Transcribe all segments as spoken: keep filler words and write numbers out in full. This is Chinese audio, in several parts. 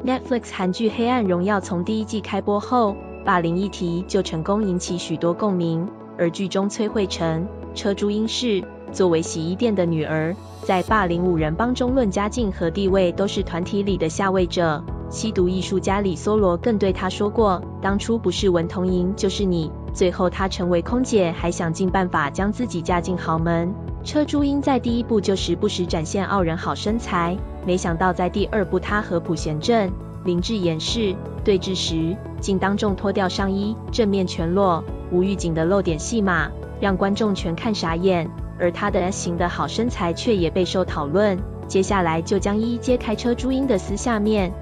Netflix 韩剧《黑暗荣耀》从第一季开播后，霸凌议题就成功引起许多共鸣。而剧中崔慧成、车珠英是作为洗衣店的女儿，在霸凌五人帮中论家境和地位都是团体里的下位者。吸毒艺术家李梭罗更对她说过：“当初不是文童莹就是你。”最后她成为空姐，还想尽办法将自己嫁进豪门。车珠英在第一部就时不时展现傲人好身材，没想到在第二部她和朴贤镇、林志妍是对峙时，竟当众脱掉上衣，正面全裸，无预警的露点戏码，让观众全看傻眼。而她的 S 型的好身材却也备受讨论。接下来就将一一揭开车珠英的私下面。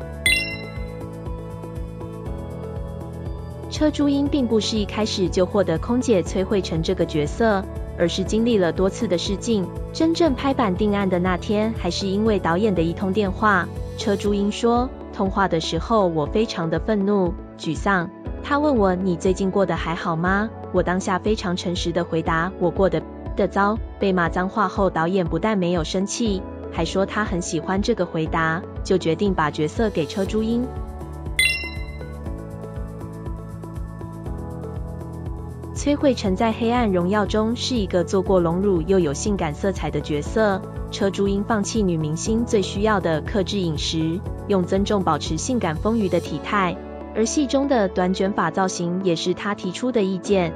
车珠英并不是一开始就获得空姐崔慧成这个角色，而是经历了多次的试镜。真正拍板定案的那天，还是因为导演的一通电话。车珠英说，通话的时候我非常的愤怒、沮丧。他问我你最近过得还好吗？我当下非常诚实的回答，我过得的糟。被骂脏话后，导演不但没有生气，还说他很喜欢这个回答，就决定把角色给车珠英。崔慧成在《黑暗荣耀》中是一个做过隆乳又有性感色彩的角色。车珠英放弃女明星最需要的克制饮食，用增重保持性感丰腴的体态，而戏中的短卷发造型也是她提出的意见。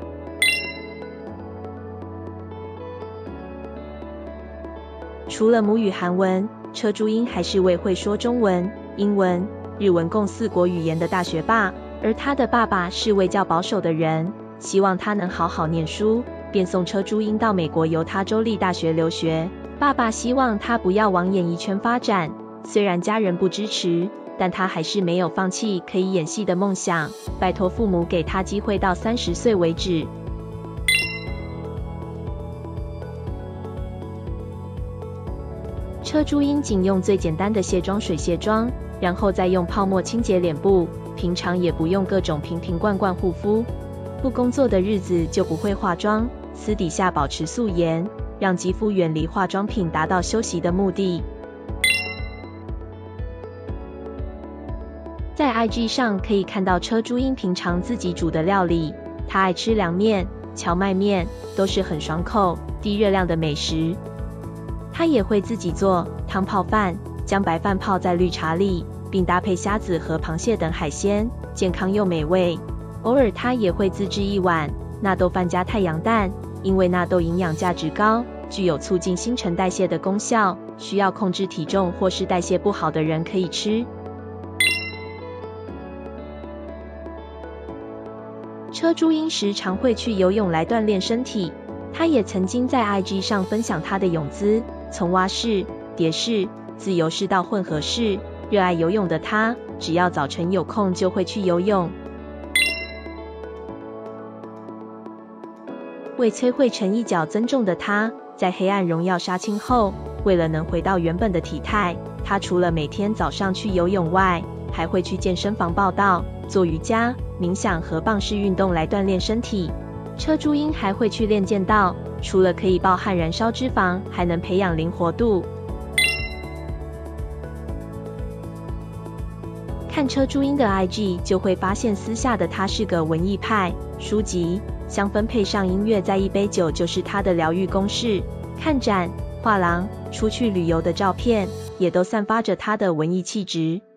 除了母语韩文，车珠英还是位会说中文、英文、日文共四国语言的大学霸，而她的爸爸是位较保守的人，希望她能好好念书，便送车珠英到美国犹他州立大学留学。爸爸希望她不要往演艺圈发展，虽然家人不支持，但她还是没有放弃可以演戏的梦想，拜托父母给她机会到三十岁为止。车珠英仅用最简单的卸妆水卸妆，然后再用泡沫清洁脸部，平常也不用各种瓶瓶罐罐护肤。不工作的日子就不会化妆，私底下保持素颜，让肌肤远离化妆品，达到休息的目的。在 I G 上可以看到车珠英平常自己煮的料理，她爱吃凉面、荞麦面，都是很爽口、低热量的美食。她也会自己做汤泡饭，将白饭泡在绿茶里，并搭配虾子和螃蟹等海鲜，健康又美味。偶尔她也会自制一碗纳豆饭加太阳蛋，因为纳豆营养价值高，具有促进新陈代谢的功效，需要控制体重或是代谢不好的人可以吃。车珠英时常会去游泳来锻炼身体，她也曾经在 I G 上分享她的泳姿，从蛙式、蝶式、自由式到混合式。热爱游泳的她，只要早晨有空就会去游泳。为崔慧成一脚增重的她，在《黑暗荣耀》杀青后，为了能回到原本的体态，她除了每天早上去游泳外，还会去健身房报到，做瑜伽、冥想和棒式运动来锻炼身体。车珠英还会去练剑道，除了可以暴汗燃烧脂肪，还能培养灵活度。看车珠英的 I G 就会发现，私下的她是个文艺派，书籍、香氛配上音乐，再一杯酒就是她的疗愈公式。看展、画廊、出去旅游的照片，也都散发着她的文艺气质。